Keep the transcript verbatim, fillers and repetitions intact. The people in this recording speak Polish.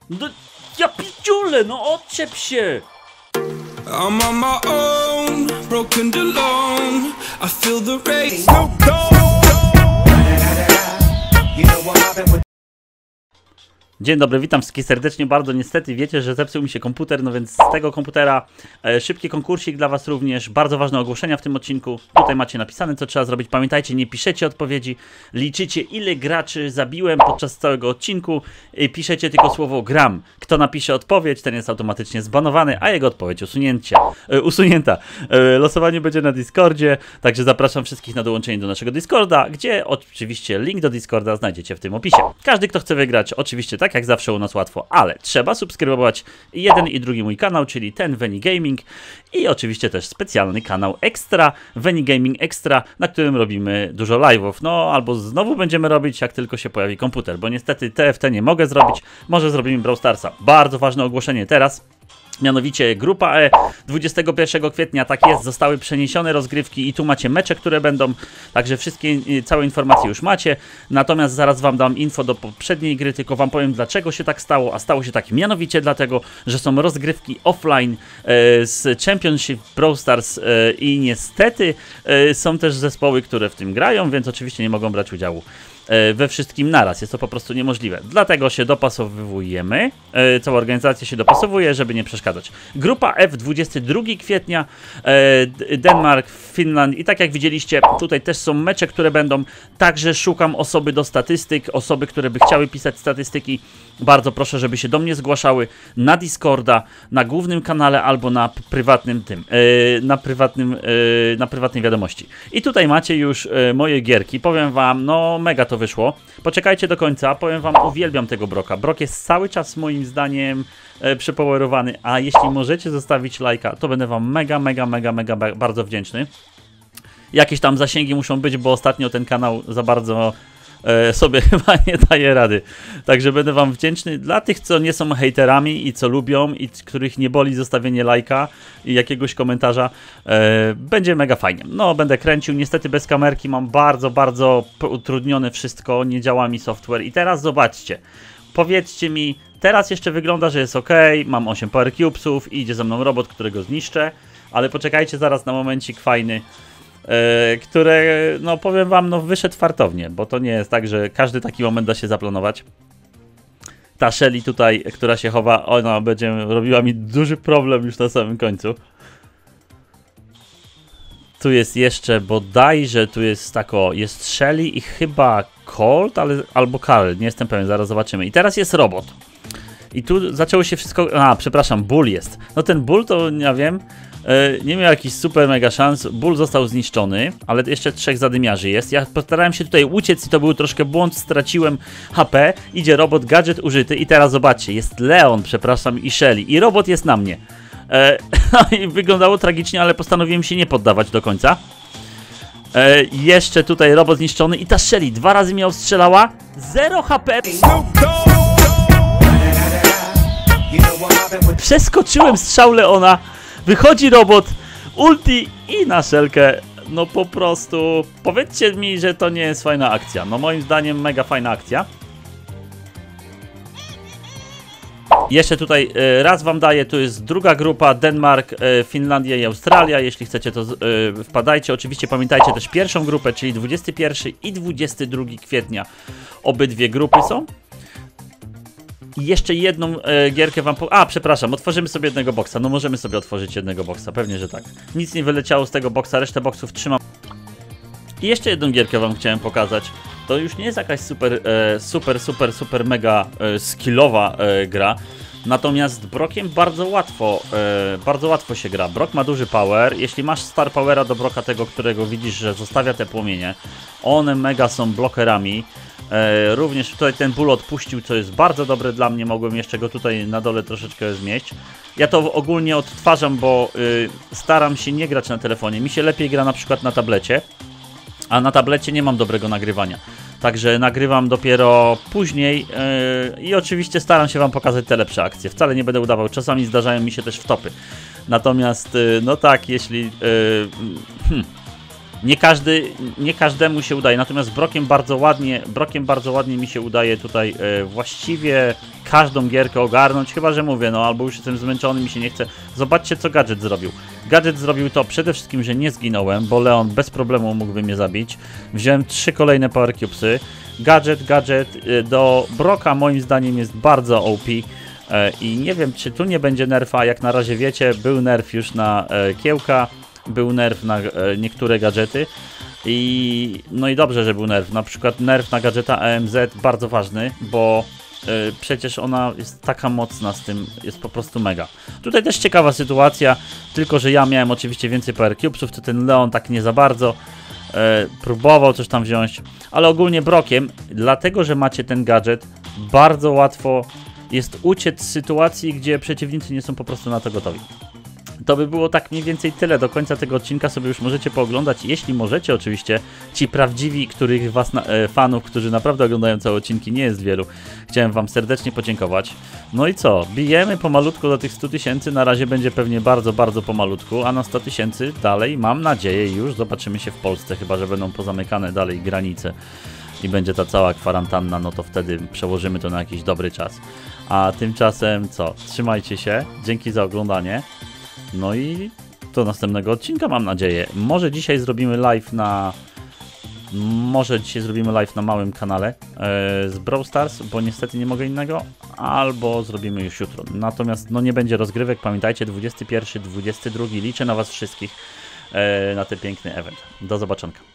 No, ja piciule, no odczep się! I'm on my own, broken and alone. I feel the rain. Dzień dobry, witam wszystkich serdecznie, bardzo niestety wiecie, że zepsuł mi się komputer, no więc z tego komputera e, szybki konkursik dla was również, bardzo ważne ogłoszenia w tym odcinku, tutaj macie napisane co trzeba zrobić, pamiętajcie, nie piszecie odpowiedzi, liczycie ile graczy zabiłem podczas całego odcinku, i piszecie tylko słowo gram, kto napisze odpowiedź, ten jest automatycznie zbanowany, a jego odpowiedź usunięcia, e, usunięta. E, losowanie będzie na Discordzie, także zapraszam wszystkich na dołączenie do naszego Discorda, gdzie oczywiście link do Discorda znajdziecie w tym opisie. Każdy kto chce wygrać, oczywiście tak jak zawsze u nas łatwo, ale trzeba subskrybować jeden i drugi mój kanał, czyli ten Veni Gaming i oczywiście też specjalny kanał Extra, Veni Gaming Extra, na którym robimy dużo live'ów, no albo znowu będziemy robić jak tylko się pojawi komputer, bo niestety T F T nie mogę zrobić, może zrobimy Brawl Starsa. Bardzo ważne ogłoszenie teraz. Mianowicie Grupa E dwudziestego pierwszego kwietnia, tak jest, zostały przeniesione rozgrywki i tu macie mecze, które będą, także wszystkie, całe informacje już macie, natomiast zaraz wam dam info do poprzedniej gry, tylko wam powiem dlaczego się tak stało, a stało się tak mianowicie dlatego, że są rozgrywki offline e, z Championship Brawl Stars e, i niestety e, są też zespoły, które w tym grają, więc oczywiście nie mogą brać udziału we wszystkim naraz, jest to po prostu niemożliwe. Dlatego się dopasowujemy, cała organizacja się dopasowuje, żeby nie przeszkadzać. Grupa F dwudziestego drugiego kwietnia, Denmark, Finland i tak jak widzieliście, tutaj też są mecze, które będą, także szukam osoby do statystyk, osoby, które by chciały pisać statystyki, bardzo proszę, żeby się do mnie zgłaszały na Discorda, na głównym kanale albo na prywatnym tym, na prywatnym, na prywatnej wiadomości. I tutaj macie już moje gierki, powiem wam, no mega to wyszło. Poczekajcie do końca, powiem wam, uwielbiam tego Broka. Brok jest cały czas moim zdaniem e, przepowerowany, a jeśli możecie zostawić lajka, to będę wam mega, mega, mega, mega bardzo wdzięczny. Jakieś tam zasięgi muszą być, bo ostatnio ten kanał za bardzo e, sobie chyba nie daje rady. Także będę wam wdzięczny dla tych, co nie są hejterami i co lubią i których nie boli zostawienie lajka i jakiegoś komentarza. E, będzie mega fajnie. No, będę kręcił. Niestety bez kamerki mam bardzo, bardzo utrudnione wszystko. Nie działa mi software. I teraz zobaczcie. Powiedzcie mi, teraz jeszcze wygląda, że jest ok. Mam osiem power cubesów i idzie za mną robot, którego zniszczę. Ale poczekajcie zaraz na momencik fajny. Yy, które, no powiem wam, no wyszedł fartownie, bo to nie jest tak, że każdy taki moment da się zaplanować. Ta Shelly tutaj, która się chowa, ona będzie robiła mi duży problem już na samym końcu. Tu jest jeszcze bodajże, tu jest tako, jest Shelly i chyba Colt, ale, albo Karl, nie jestem pewien, zaraz zobaczymy. I teraz jest robot. I tu zaczęło się wszystko, a przepraszam, Bull jest. No ten Bull to, ja wiem, nie miał jakiś super mega szans, Bull został zniszczony, ale jeszcze trzech zadymiarzy jest. Ja postarałem się tutaj uciec i to był troszkę błąd, straciłem H P, idzie robot, gadżet użyty i teraz zobaczcie, jest Leon, przepraszam, i Shelly i robot jest na mnie. E, wyglądało tragicznie, ale postanowiłem się nie poddawać do końca. E, jeszcze tutaj robot zniszczony i ta Shelly dwa razy mnie ostrzelała, zero H P. Przeskoczyłem strzał Leona. Wychodzi robot, ulti i na szelkę. No po prostu powiedzcie mi, że to nie jest fajna akcja. No moim zdaniem mega fajna akcja. Jeszcze tutaj y, raz wam daję, tu jest druga grupa, Denmark, y, Finlandia i Australia. Jeśli chcecie to y, wpadajcie. Oczywiście pamiętajcie też pierwszą grupę, czyli dwudziestego pierwszego i dwudziestego drugiego kwietnia. Obydwie grupy są. I jeszcze jedną e, gierkę wam po... A, przepraszam, otworzymy sobie jednego boksa. No możemy sobie otworzyć jednego boksa, pewnie, że tak. Nic nie wyleciało z tego boksa, resztę boksów trzymam. I jeszcze jedną gierkę wam chciałem pokazać. To już nie jest jakaś super, e, super, super, super mega e, skillowa e, gra. Natomiast Brokiem bardzo łatwo, e, bardzo łatwo się gra. Brok ma duży power. Jeśli masz star powera do Broka, tego, którego widzisz, że zostawia te płomienie, one mega są blokerami. E, również tutaj ten Bull odpuścił, co jest bardzo dobre dla mnie. Mogłem jeszcze go tutaj na dole troszeczkę zmieść. Ja to ogólnie odtwarzam, bo y, staram się nie grać na telefonie. Mi się lepiej gra na przykład na tablecie, a na tablecie nie mam dobrego nagrywania. Także nagrywam dopiero później yy, i oczywiście staram się wam pokazać te lepsze akcje. Wcale nie będę udawał, czasami zdarzają mi się też wtopy. Natomiast, yy, no tak, jeśli... Yy, hmm. Nie, każdy, nie każdemu się udaje, natomiast Brokiem bardzo ładnie, Brokiem bardzo ładnie mi się udaje tutaj e, właściwie każdą gierkę ogarnąć, chyba że mówię, no albo już jestem zmęczony, mi się nie chce. Zobaczcie, co Gadżet zrobił. Gadżet zrobił to przede wszystkim, że nie zginąłem, bo Leon bez problemu mógłby mnie zabić. Wziąłem trzy kolejne Power Cubesy. Gadżet, Gadżet e, do Broka moim zdaniem jest bardzo O P. I nie wiem, czy tu nie będzie nerfa, jak na razie wiecie, był nerf już na e, Kiełka, był nerf na e, niektóre gadżety i no i dobrze, że był nerf, na przykład nerf na gadżeta A M Z, bardzo ważny, bo e, przecież ona jest taka mocna z tym, jest po prostu mega. Tutaj też ciekawa sytuacja, tylko że ja miałem oczywiście więcej Power Cubesów, to ten Leon tak nie za bardzo e, próbował coś tam wziąć, ale ogólnie Brokiem, dlatego że macie ten gadżet, bardzo łatwo jest uciec z sytuacji, gdzie przeciwnicy nie są po prostu na to gotowi. To by było tak mniej więcej tyle. Do końca tego odcinka sobie już możecie pooglądać, jeśli możecie oczywiście. Ci prawdziwi, których was na, e, fanów, którzy naprawdę oglądają całe odcinki, nie jest wielu. Chciałem wam serdecznie podziękować. No i co? Bijemy pomalutku do tych stu tysięcy. Na razie będzie pewnie bardzo, bardzo pomalutku, a na sto tysięcy dalej, mam nadzieję, już zobaczymy się w Polsce, chyba że będą pozamykane dalej granice i będzie ta cała kwarantanna, no to wtedy przełożymy to na jakiś dobry czas. A tymczasem co? Trzymajcie się, dzięki za oglądanie. No i do następnego odcinka, mam nadzieję. Może dzisiaj zrobimy live na... Może dzisiaj zrobimy live na małym kanale e, z Brawl Stars, bo niestety nie mogę innego. Albo zrobimy już jutro. Natomiast no nie będzie rozgrywek, pamiętajcie, dwudziesty pierwszy, dwudziesty drugi. Liczę na was wszystkich e, na ten piękny event. Do zobaczonka.